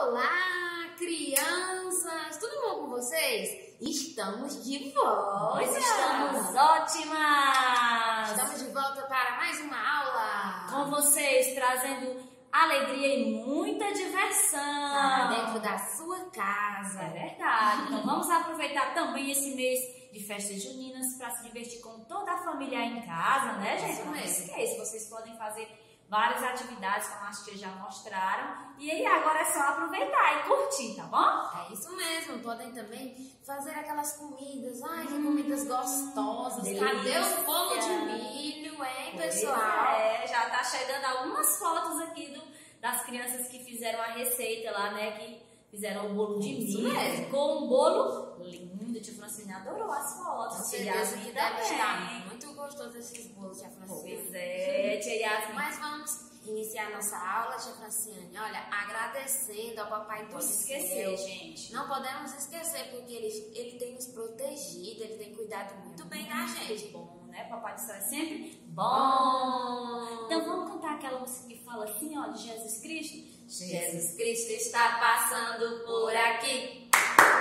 Olá, crianças! Tudo bom com vocês? Estamos de volta! Nós estamos ótimas! Estamos de volta para mais uma aula! Com vocês, trazendo alegria e muita diversão! Dentro da sua casa! É verdade! Então vamos aproveitar também esse mês de festas juninas para se divertir com toda a família em casa, né, gente? Isso mesmo. Não esqueça, vocês podem fazer várias atividades, como as tias já mostraram. E aí agora é só aproveitar e curtir, tá bom? É isso mesmo, podem também fazer aquelas comidas, que comidas gostosas. Delícia. Cadê o bolo de milho, hein, Pois pessoal? é, já tá chegando algumas fotos aqui das crianças que fizeram a receita lá, né, que fizeram o bolo de Isso milho. mesmo. Ficou um bolo lindo, tia Francine adorou as fotos. Com Tia certeza Yasmin que deve estar também. muito gostoso esses bolos, tia Franciane. Pois é, tia Yasmin. Mas vamos iniciar nossa aula, tia Franciane. Olha, agradecendo ao Papai do Pode Céu. esquecer, gente. Não podemos esquecer, porque ele tem nos protegido, ele tem cuidado muito bem da gente. Bom, né? Papai do Céu é sempre bom. Então vamos cantar aquela música que fala assim, ó, de Jesus Cristo. Jesus Cristo está passando por aqui.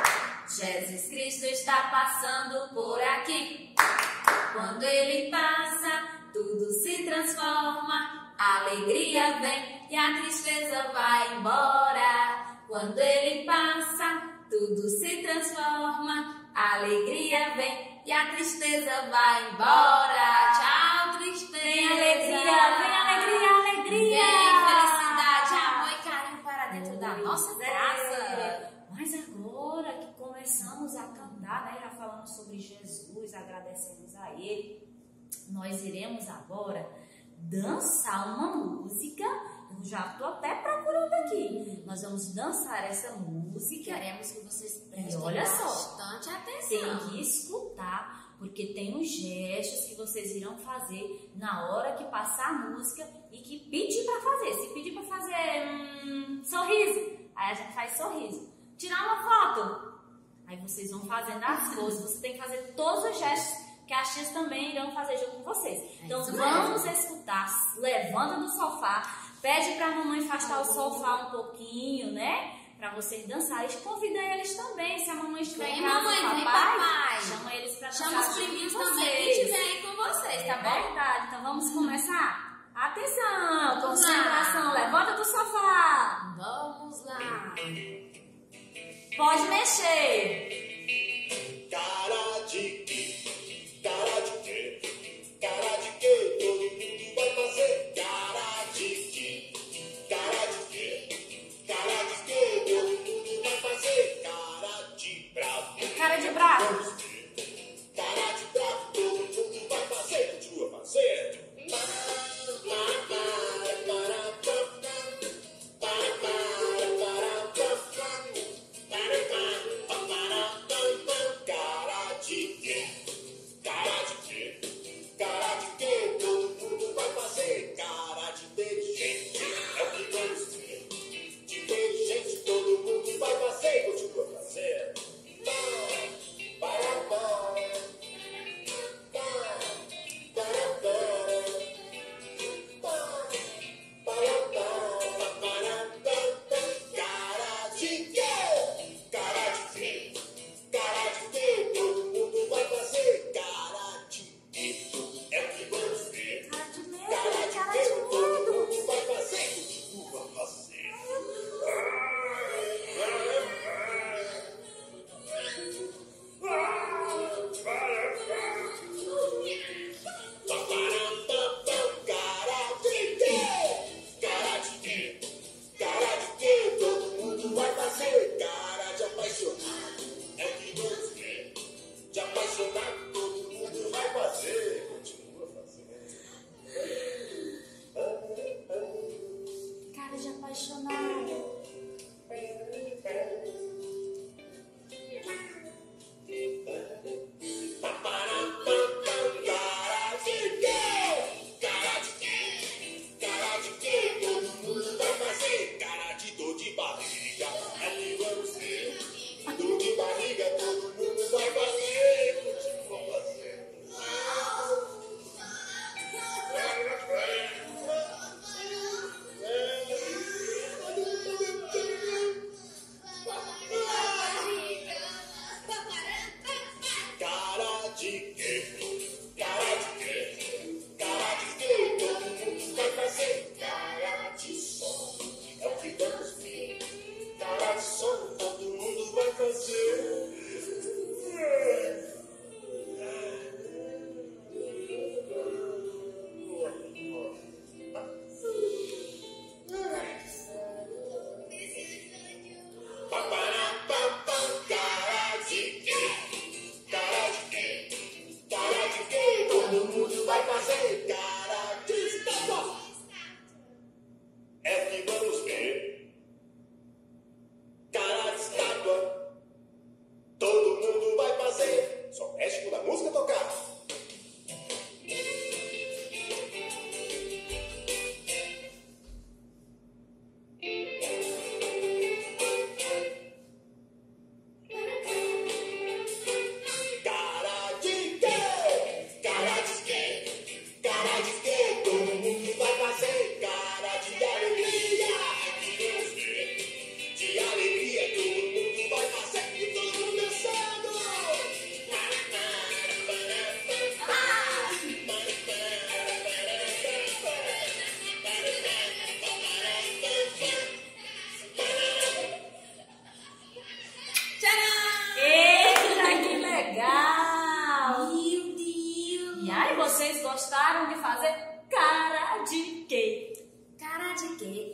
Jesus Cristo está passando por aqui. Quando ele passa, tudo se transforma. A alegria vem e a tristeza vai embora. Quando ele passa, tudo se transforma. A alegria vem e a tristeza vai embora. Tchau, tristeza. Vem alegria, vem alegria, alegria. Vem felicidade, amor e carinho para dentro da nossa Pois casa. é. Mas agora que começamos a cantar, né, já falamos sobre Jesus, agradecemos a Ele, nós iremos agora dançar uma música. Eu já estou até procurando aqui. Nós vamos dançar essa música. Queremos que vocês prestem olha só, bastante atenção. tem que escutar, porque tem uns gestos que vocês irão fazer na hora que passar a música e que pedir para fazer. Se pedir para fazer sorriso, aí a gente faz sorriso. Tirar uma foto, aí vocês vão fazendo as coisas. Você tem que fazer todos os gestos que as tias também irão fazer junto com vocês. Então vamos escutar, levanta do sofá, pede para a mamãe afastar o sofá um pouquinho, né? Para vocês dançarem. Convida eles também, se a mamãe estiver em casa, mamãe, papai, vem papai. chama eles para dançar. Chama os priminhos junto com também que vocês. estiver aí com vocês, tá É bom? verdade, então vamos começar? Atenção, Vamos concentração, lá. levanta do sofá. Vamos lá. Pode mexer. Cara de quê? Cara de quê? Cara de quê? Todo mundo vai fazer. Cara de quê? Cara de quê? Cara de quê? Todo mundo vai fazer. Cara de bravo. Cara de bravo. Cara de bravo. Todo mundo vai fazer. Continua fazendo.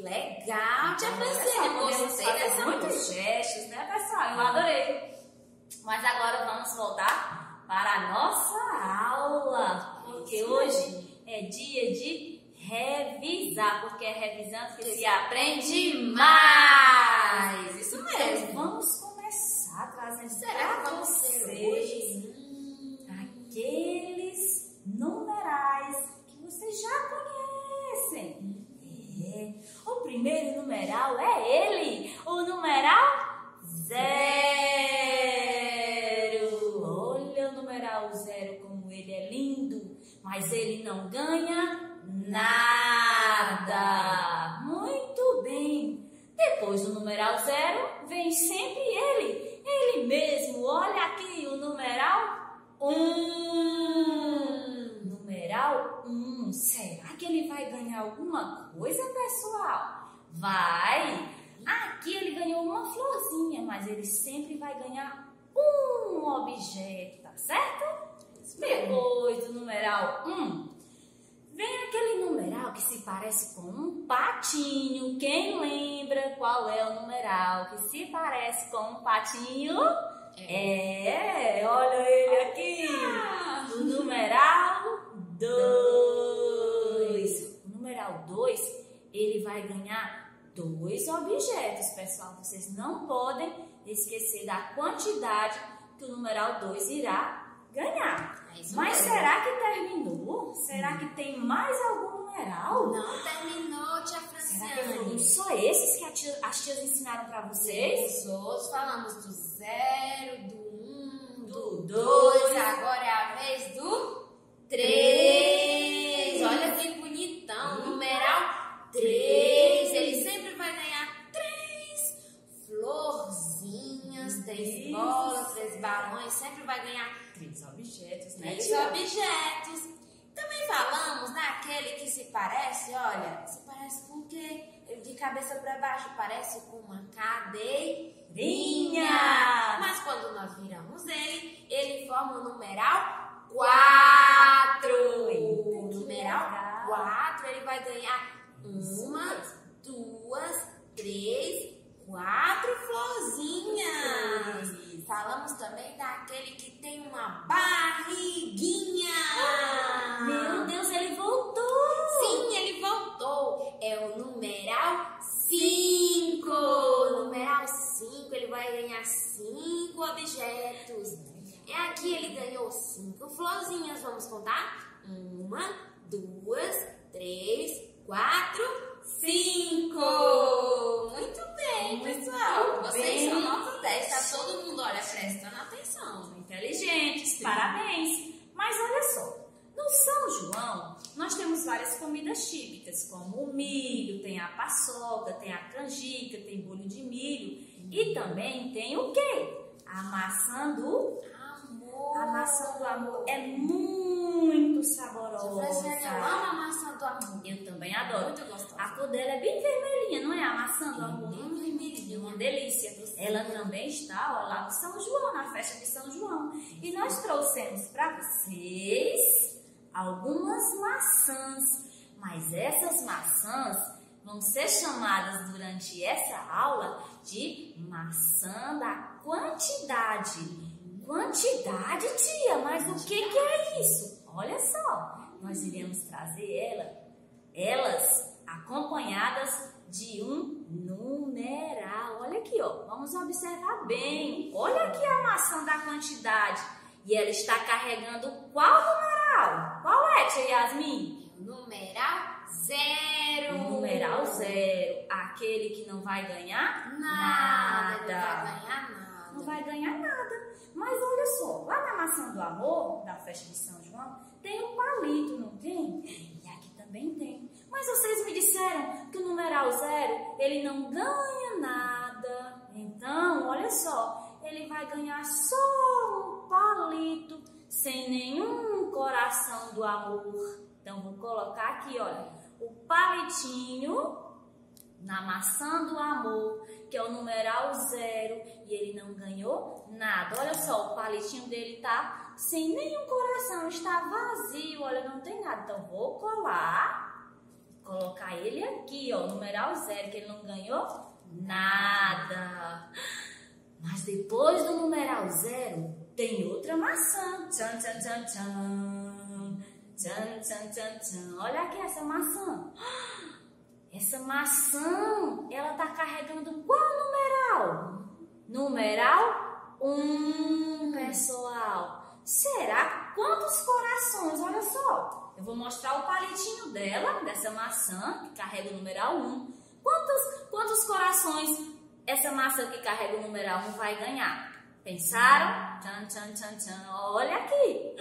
Legal, tia Francine, Podemos gostei fazer dessa muitos música. gestos, né, pessoal? Eu adorei. Mas agora vamos voltar para a nossa aula, porque Isso hoje é dia de revisar, porque é revisando que se aprende mais. Isso Então, mesmo. vamos começar trazendo Será para que vamos ser vocês hoje? aqueles numerais que vocês já conhecem. O primeiro numeral é ele, o numeral 0. Olha o numeral 0 como ele é lindo, mas ele não ganha nada. Muito bem. Depois do numeral 0 vem sempre ele mesmo. Olha aqui o numeral 1. Numeral 1. Será que ele vai ganhar alguma coisa, pessoal? Vai! Aqui ele ganhou uma florzinha, mas ele sempre vai ganhar um objeto, tá certo? Depois do numeral 1, vem aquele numeral que se parece com um patinho. Quem lembra qual é o numeral que se parece com um patinho? Olha ele aqui. O numeral 2. O numeral 2, ele vai ganhar 2 objetos, pessoal. Vocês não podem esquecer da quantidade que o numeral 2 irá ganhar. Mas será que terminou? Será que tem mais algum numeral? Não terminou, tia Será que foram Franciane. só esses que as tias ensinaram para vocês? Os outros falamos do 0, do 1, Do do dois. 2, agora é a vez do 3. Olha que bonitão, numeral 3. Ele sempre vai ganhar 3 florzinhas, 3 bolas, 3 balões, sempre vai ganhar 3 objetos, né? 3 tia? objetos. Também falamos daquele que se parece, olha, se parece com o quê? De cabeça para baixo, parece com uma cadeirinha. Mas quando nós viramos ele forma o numeral 4. Eita, O que numeral legal. 4, ele vai ganhar 1, 2, 3, 4 florzinhas. Falamos também daquele que tem uma barriguinha. Meu Deus, ele voltou! Sim, ele voltou. É o numeral 5. O numeral 5, ele vai ganhar 5 objetos. É aqui ele ganhou 5 florzinhas. Vamos contar? 1, 2, 3, 4, 5. Muito bem, pessoal. Vocês são nota 10. Tá todo mundo, olha, prestando atenção. Inteligentes, parabéns! Mas olha só, no São João nós temos várias comidas típicas, como o milho, tem a paçoca, tem a canjica, tem bolho de milho e também tem o quê? A maçã do Amor. A maçã do amor é muito saborosa. Franciane, eu amo a maçã do amor. Eu também adoro. Muito gostosa. A cor dela é bem vermelhinha, não é? A maçã do amor. Bem vermelhinha. Uma delícia. Ela também está ó, lá no São João, na festa de São João. E nós trouxemos para vocês algumas maçãs. Mas essas maçãs vão ser chamadas durante essa aula de maçã da quantidade. Quantidade, tia? Mas o que é isso? Olha só, nós iremos trazer elas acompanhadas de um numeral. Olha aqui, ó. Vamos observar bem. Olha aqui a maçã da quantidade. E ela está carregando qual numeral? Qual é, tia Yasmin? Numeral 0. O numeral 0. Aquele que não vai ganhar Nada. Não vai ganhar nada. Não vai ganhar nada. Mas olha só, lá na maçã do amor, da festa de São João, tem um palito, não tem? E aqui também tem. Mas vocês me disseram que o numeral 0, ele não ganha nada. Então, olha só, ele vai ganhar só um palito, sem nenhum coração do amor. Então, vou colocar aqui, olha, o palitinho na maçã do amor, que é o numeral 0, e ele não ganhou nada. Olha só, o palitinho dele tá sem nenhum coração, está vazio, olha, não tem nada. Então, vou colar colocar ele aqui, ó, numeral 0, que ele não ganhou nada. Mas depois do numeral 0, tem outra maçã. Tchan, tchan, tchan, tchan. Tchan, tchan, tchan, tchan. Olha aqui essa maçã. Essa maçã, ela tá carregando qual numeral? Numeral 1, pessoal. Será? Quantos corações? Olha só. Eu vou mostrar o palitinho dela, dessa maçã, que carrega o numeral 1. Quantos corações essa maçã que carrega o numeral 1 vai ganhar? Pensaram? Tchan, tchan, tchan, tchan. Olha aqui.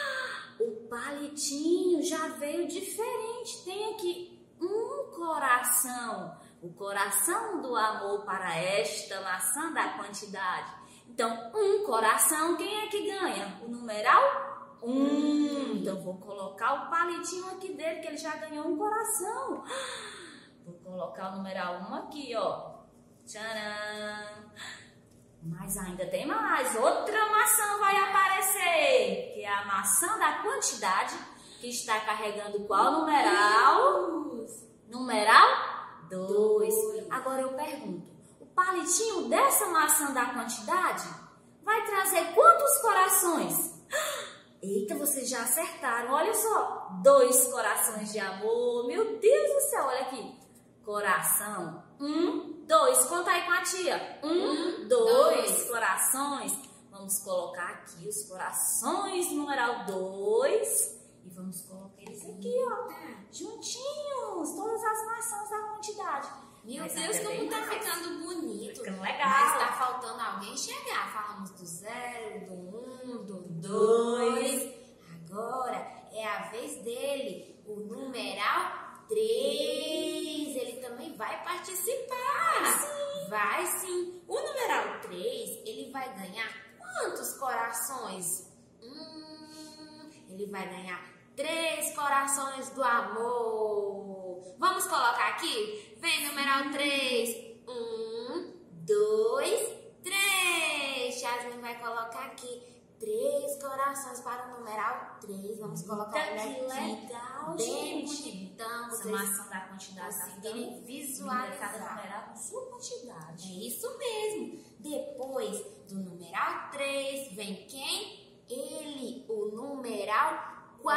O palitinho já veio diferente. Tem aqui um coração. O coração do amor para esta maçã da quantidade. Então, um coração, quem é que ganha? O numeral 1. Então, vou colocar o palitinho aqui dele, que ele já ganhou um coração. Vou colocar o numeral 1 aqui, ó. Tcharam! Mas ainda tem mais. Outra maçã vai aparecer, que é a maçã da quantidade, que está carregando qual numeral? Numeral 2. Agora eu pergunto, o palitinho dessa maçã da quantidade vai trazer quantos corações? Eita, vocês já acertaram. Olha só, 2 corações de amor. Meu Deus do céu, olha aqui. Coração, 1, 2. Conta aí com a tia. 1, 2 corações. Vamos colocar aqui os corações, numeral 2. E vamos colocar eles aqui, ó. Juntinhos. Todas as maçãs da quantidade. Meu Deus, como tá ficando bonito. Ficando legal. Mas tá faltando alguém chegar. Falamos do 0, do 1, do 2. Agora é a vez dele. O numeral 3, ele também vai participar. Sim. Vai sim. O numeral 3, ele vai ganhar quantos corações? Ele vai ganhar 3 corações do amor. Vamos colocar aqui? Vem, numeral 3. 1, 2, 3. Jasmine vai colocar aqui 3 corações para o numeral 3. Vamos colocar ele aqui. Legal, Bem gente. bonitão. Essa Vocês maçã da quantidade tá conseguirem ficando visualizar. cada numeral com sua quantidade. É isso mesmo. Depois do numeral 3, vem quem? Ele, o numeral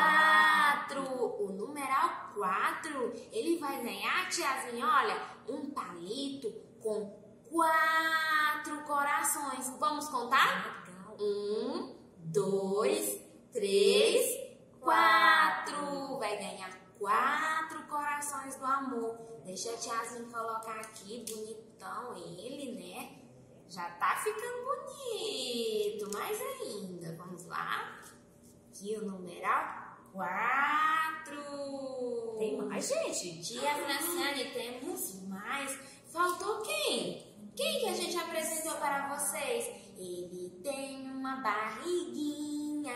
4. O numeral 4, ele vai ganhar, tiazinha, olha, um palito com 4 corações. Vamos contar? Legal. 1, 2, 3, 4. Vai ganhar 4 corações do amor. Deixa a tiazinha colocar aqui, bonitão ele, né? Já tá ficando bonito, mais ainda. Vamos lá. Aqui o numeral 4. Tem mais, gente? Tia Franciane, temos mais. Faltou quem? Quem que a gente apresentou para vocês? Ele tem uma barriguinha.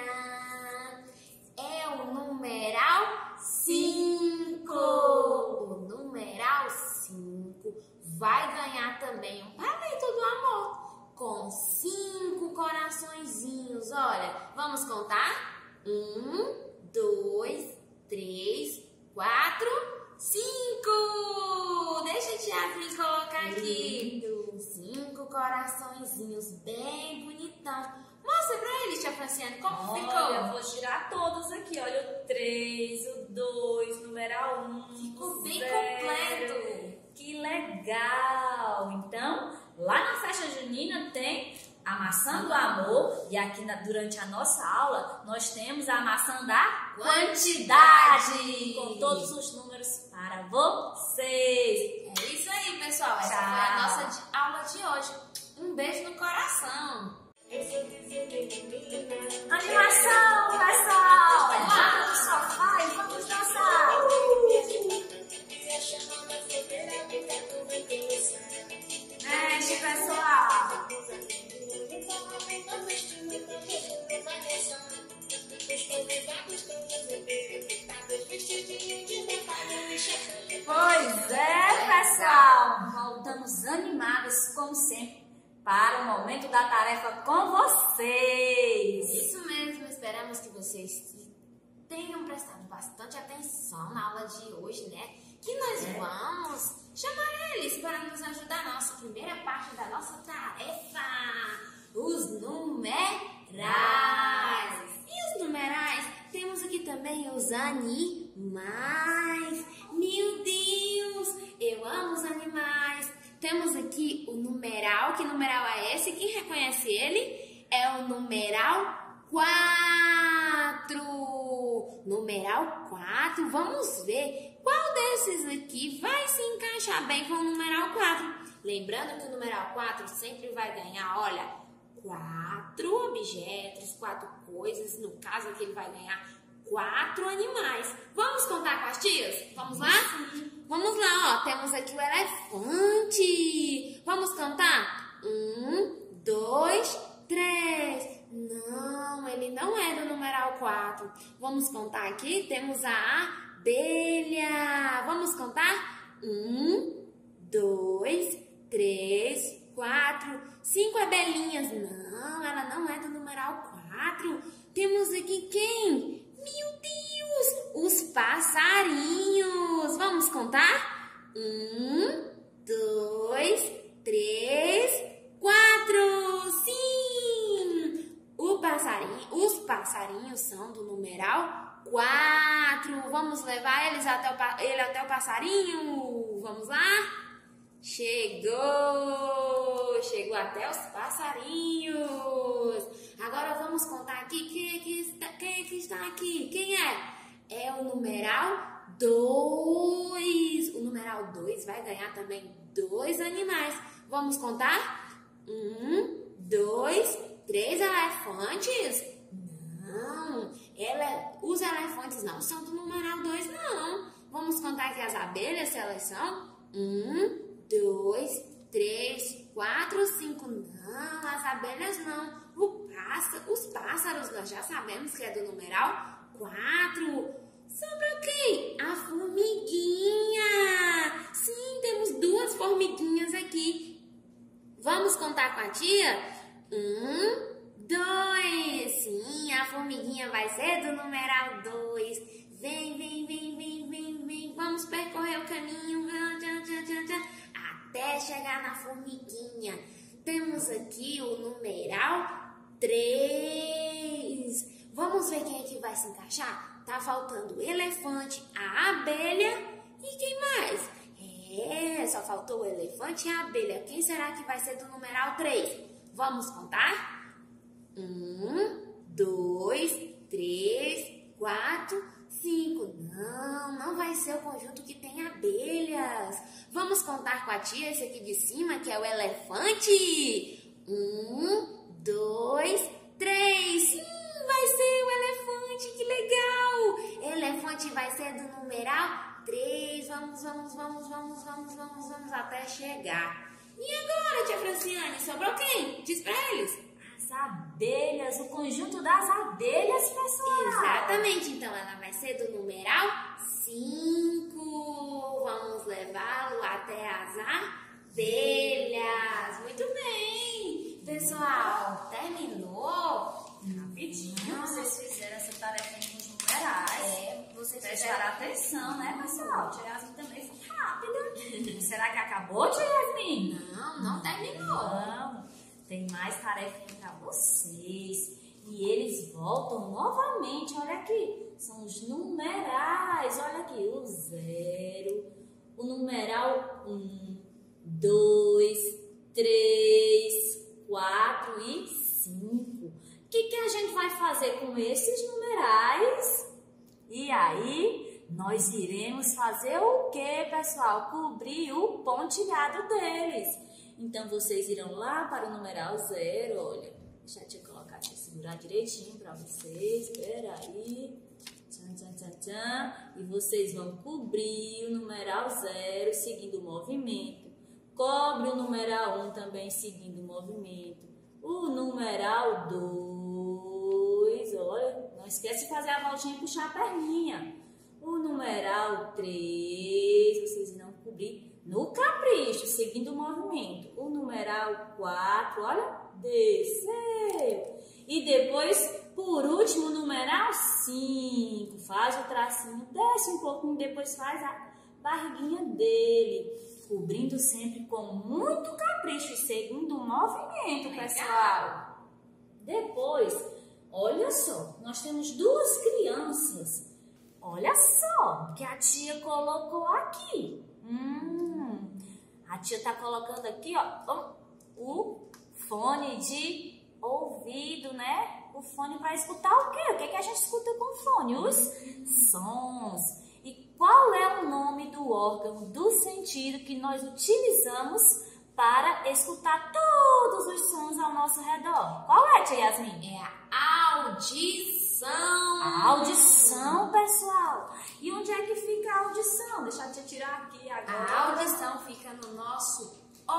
É o numeral 5. O numeral 5 vai ganhar também um palito do amor com 5 coraçõezinhos. Olha, vamos contar? 1, 2, 3, 4, 5. Deixa a tiazinha colocar aqui. 5 coraçõezinhos, bem bonitão. Mostra pra eles, tia Franciane, como ficou. Eu vou tirar todos aqui. Olha o 3, o 2, numeral 1. Ficou bem 0. completo. Que legal! Então, lá na festa junina tem a maçã do amor. E aqui durante a nossa aula, nós temos a maçã da quantidade. Com todos os números para vocês. É isso aí, pessoal. Essa Tchau. foi a nossa aula de hoje. Um beijo no coração. Animação, pessoal! Vamos no sofá e vamos dançar! Mexe, pessoal! Pois é, pessoal! Voltamos animadas, como sempre, para o momento da tarefa com vocês! Isso mesmo, esperamos que vocês tenham prestado bastante atenção na aula de hoje, né? que nós vamos chamar eles para nos ajudar na nossa primeira parte da nossa tarefa, os numerais. E os numerais, temos aqui também os animais. Meu Deus, eu amo os animais. Temos aqui o numeral. Que numeral é esse? Quem reconhece ele? É o numeral 4. Numeral 4. Vamos ver qual desses aqui vai se encaixar bem com o numeral 4. Lembrando que o numeral 4 sempre vai ganhar, olha, 4 objetos, 4 coisas. No caso aqui ele vai ganhar 4 animais. Vamos contar com as tias? Vamos lá? Vamos lá, ó. Temos aqui o elefante. Vamos cantar? 1, 2, 3. Não, ele não é do numeral 4. Vamos contar aqui? Temos a abelha. Vamos contar? 1, 2, 3, 4, 5 abelhinhas. Não, ela não é do numeral 4. Temos aqui quem? Meu Deus! Os passarinhos. Vamos contar? 1, 2, 3, 4. Sim! Os passarinhos são do numeral 4. Vamos levar ele até o passarinho. Vamos lá? Chegou até os passarinhos. Agora vamos contar aqui quem é que está aqui. Quem é? É o numeral 2. O numeral 2 vai ganhar também 2 animais. Vamos contar? 1, 2, 3 elefantes? Não, os elefantes não são do numeral 2, não. Vamos contar aqui as abelhas, se elas são? 1, 2, 3, 4, 5. Não, as abelhas não. Os pássaros nós já sabemos que é do numeral 4. Sobra quem? A formiguinha. Sim, temos 2 formiguinhas aqui. Vamos contar com a tia? 1, 2. Sim, a formiguinha vai ser do numeral 2. Vem. Vamos percorrer o caminho até chegar na formiguinha. Temos aqui o numeral 3. Vamos ver quem é que vai se encaixar? Tá faltando o elefante, a abelha e quem mais? Só faltou o elefante e a abelha. Quem será que vai ser do numeral 3? Vamos contar? 1, 2, 3, 4, 5. Não vai ser o conjunto que tem abelhas. Vamos contar com a tia esse aqui de cima, que é o elefante. 1, 2, 3. Sim, vai ser o elefante, que legal. Elefante vai ser do numeral 3. Vamos até chegar. E agora, tia Franciane, sobrou quem? Diz pra eles. As abelhas, o conjunto das abelhas, pessoal. Exatamente, então ela vai ser do numeral 5. Vamos levá-lo até as abelhas. Muito bem, pessoal, terminou? Rapidinho, vocês fizeram essa tarefa com os numerais. Vocês prestaram atenção, né, pessoal? Tia Yasmin também foi rápida. Será que acabou, tia Yasmin? Não terminou. Não. Tem mais tarefinha para vocês. E eles voltam novamente. Olha aqui. São os numerais. Olha aqui. O 0. O numeral 1, 2, 3, 4 e 5. O que a gente vai fazer com esses numerais? E aí, nós iremos fazer o que, pessoal? Cobrir o pontilhado deles. Então, vocês irão lá para o numeral 0, olha, deixa eu te colocar aqui, segurar direitinho para vocês, espera aí, e vocês vão cobrir o numeral 0 seguindo o movimento, cobre o numeral 1 também seguindo o movimento, o numeral 2, olha, não esquece de fazer a voltinha e puxar a perninha, o numeral 3, vocês irão cobrir no capricho, seguindo o movimento. O numeral 4, olha, desceu. E depois, por último, o numeral 5. Faz o tracinho, desce um pouquinho, depois faz a barriguinha dele, cobrindo sempre com muito capricho e seguindo o movimento, pessoal. Depois, olha só, nós temos duas crianças. Olha só que a tia colocou aqui. A tia tá colocando aqui, ó, o fone de ouvido, né? O fone para escutar o quê? O que que a gente escuta com o fone? Os sons. E qual é o nome do órgão do sentido que nós utilizamos para escutar todos os sons ao nosso redor? Qual é, tia Yasmin? É a audição. A audição, pessoal. E onde é que fica a audição? Deixa a tia tirar aqui agora. A audição fica no nosso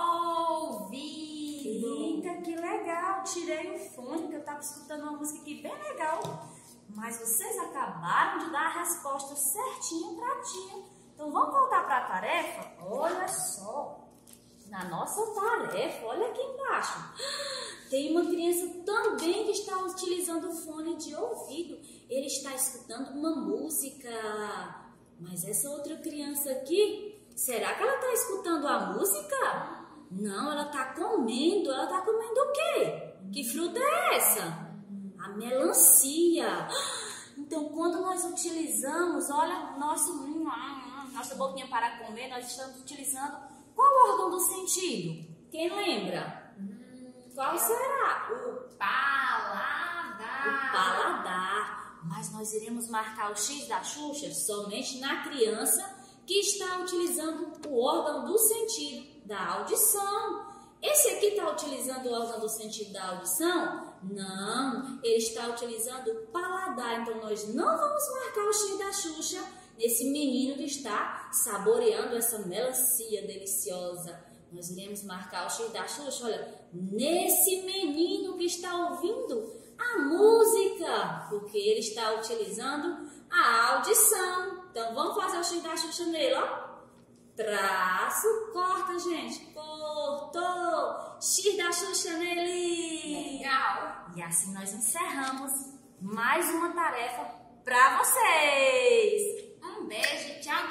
ouvido. Eita, que legal. Tirei o fone, que eu estava escutando uma música aqui bem legal. Mas vocês acabaram de dar a resposta certinha para a tia. Então vamos voltar para a tarefa? Olha só. Na nossa tarefa, olha aqui embaixo. Tem uma criança também que está utilizando o fone de ouvido. Ele está escutando uma música. Mas essa outra criança aqui, será que ela está escutando a música? Não, ela está comendo. Ela está comendo o quê? Que fruta é essa? A melancia. Então, quando nós utilizamos, olha, nossa boquinha para comer, nós estamos utilizando qual órgão do sentido? Quem lembra? Qual será? O paladar. O paladar. Mas nós iremos marcar o X da Xuxa somente na criança que está utilizando o órgão do sentido da audição. Esse aqui está utilizando o órgão do sentido da audição? Não, ele está utilizando o paladar. Então, nós não vamos marcar o X da Xuxa nesse menino que está saboreando essa melancia deliciosa. Nós iremos marcar o X da Xuxa, olha, nesse menino que está ouvindo a música, porque ele está utilizando a audição. Então, vamos fazer o X da Xuxa nele, ó. Traço, corta, gente. Cortou. X da Xuxa nele. Legal. E assim nós encerramos mais uma tarefa para vocês. Um beijo, tchau.